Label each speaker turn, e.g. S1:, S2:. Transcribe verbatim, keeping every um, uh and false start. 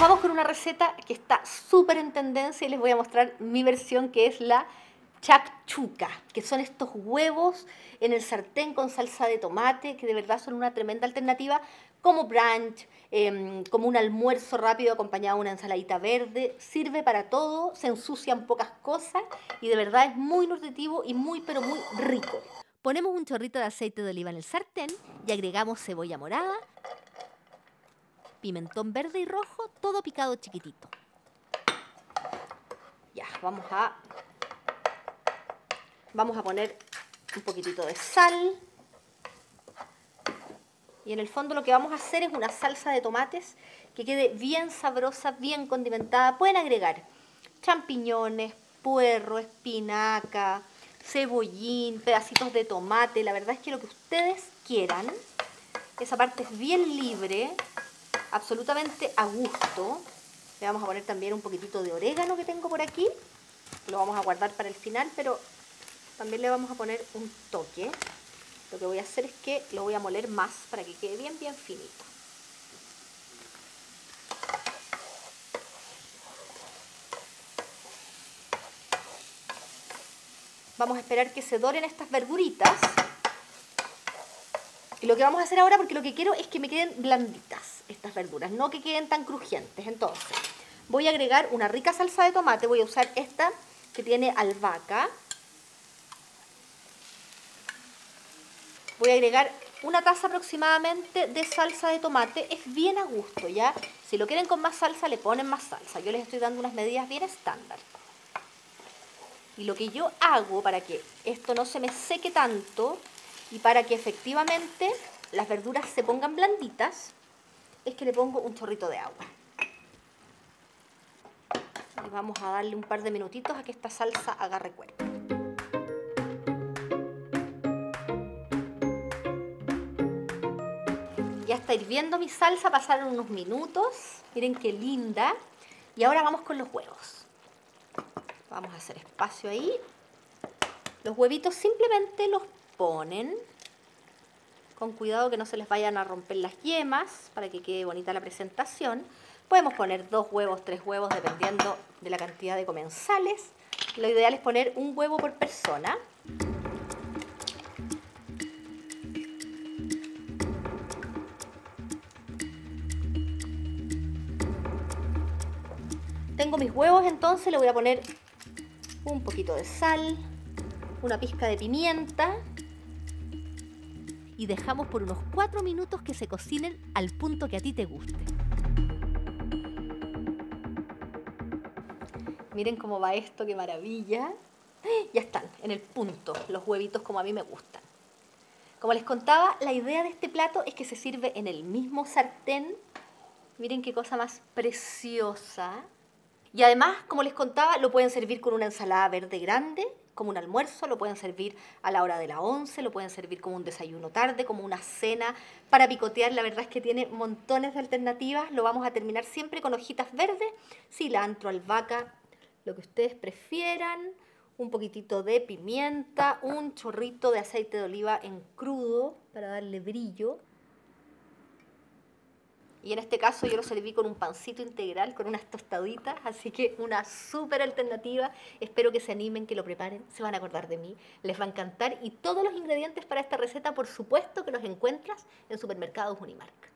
S1: vamos con una receta que está súper en tendencia y les voy a mostrar mi versión, que es la shakshuka, que son estos huevos en el sartén con salsa de tomate, que de verdad son una tremenda alternativa como brunch, eh, como un almuerzo rápido acompañado de una ensaladita verde. Sirve para todo, se ensucian pocas cosas y de verdad es muy nutritivo y muy pero muy rico. Ponemos un chorrito de aceite de oliva en el sartén y agregamos cebolla morada, pimentón verde y rojo, todo picado chiquitito. Ya, vamos a, vamos a poner un poquitito de sal. Y en el fondo lo que vamos a hacer es una salsa de tomates que quede bien sabrosa, bien condimentada. Pueden agregar champiñones, puerro, espinaca, cebollín, pedacitos de tomate. La verdad es que lo que ustedes quieran. Esa parte es bien libre, absolutamente a gusto. Le vamos a poner también un poquitito de orégano que tengo por aquí. Lo vamos a guardar para el final, pero también le vamos a poner un toque. Lo que voy a hacer es que lo voy a moler más para que quede bien, bien finito. Vamos a esperar que se doren estas verduritas. Y lo que vamos a hacer ahora, porque lo que quiero es que me queden blanditas estas verduras, no que queden tan crujientes. Entonces, voy a agregar una rica salsa de tomate. Voy a usar esta que tiene albahaca. Voy a agregar una taza aproximadamente de salsa de tomate. Es bien a gusto, ¿ya? Si lo quieren con más salsa, le ponen más salsa. Yo les estoy dando unas medidas bien estándar. Y lo que yo hago para que esto no se me seque tanto y para que efectivamente las verduras se pongan blanditas, es que le pongo un chorrito de agua. Y vamos a darle un par de minutitos a que esta salsa agarre cuerpo. Ya está hirviendo mi salsa, pasaron unos minutos. Miren qué linda. Y ahora vamos con los huevos. Vamos a hacer espacio ahí. Los huevitos simplemente los ponen con cuidado que no se les vayan a romper las yemas para que quede bonita la presentación. Podemos poner dos huevos, tres huevos, dependiendo de la cantidad de comensales. Lo ideal es poner un huevo por persona. Tengo mis huevos, entonces le voy a poner un poquito de sal, una pizca de pimienta y dejamos por unos cuatro minutos que se cocinen al punto que a ti te guste. Miren cómo va esto, qué maravilla. Ya están en el punto los huevitos como a mí me gustan. Como les contaba, la idea de este plato es que se sirve en el mismo sartén. Miren qué cosa más preciosa. Y además, como les contaba, lo pueden servir con una ensalada verde grande, como un almuerzo, lo pueden servir a la hora de la once, lo pueden servir como un desayuno tarde, como una cena para picotear. La verdad es que tiene montones de alternativas. Lo vamos a terminar siempre con hojitas verdes, cilantro, albahaca, lo que ustedes prefieran, un poquitito de pimienta, un chorrito de aceite de oliva en crudo para darle brillo. Y en este caso yo lo serví con un pancito integral, con unas tostaditas, así que una súper alternativa. Espero que se animen, que lo preparen, se van a acordar de mí, les va a encantar. Y todos los ingredientes para esta receta, por supuesto, que los encuentras en Supermercados Unimark.